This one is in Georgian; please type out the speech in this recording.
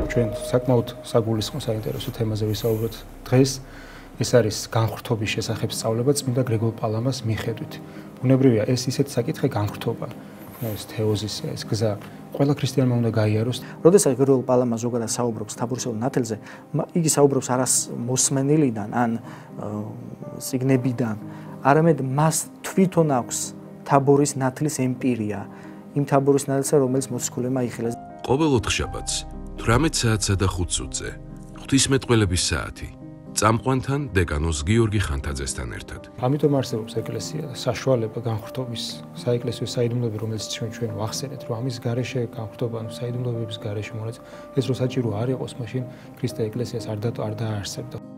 ჩვენ საკმაოდ საგულისხმო საინტერესო თემაზე ვისაუბროთ დღეს. ეს არის განხრთობის შესახებ სწავლება წმინდა გრიგოლ პალამას მიხედვით. ბუნებრივია ეს ისეთი საკითხი განხრთობა, ეს თეოზისია, ეს გზა ყველა ქრისტიანმა უნდა გაიაროს. როდესაც გრიგოლ პალამა ზოგადად საუბრობს თაბორისეულ ნათელზე, იგი საუბრობს არას მოსმენილიდან ან წიგნებიდან, არამედ მას თვითონ აქვს თაბორის ნათლის ემპირია, იმ თაბორის ნათლისა, რომელიც მოციქულებმა იხილეს. ყოველ ოთხშაბათს 18 საათსა და 5 წუთზე ღვთისმეტყველების საათი წამყვანთან დეკანოს გიორგი ხანთაძესთან ერთად. ამიტომ არსებობს ეკლესია საშუალება განხრთობის საეკლესიო საიდუმლოები, რომელიც ჩვენ ვახსენეთ, რომ ამის გარეშე განხრთობა, საიდუმლოების გარეშე, ეს რო საჭირო არ იყოს, მაშინ ქრისტე ეკლესიას არ დაარსებდა.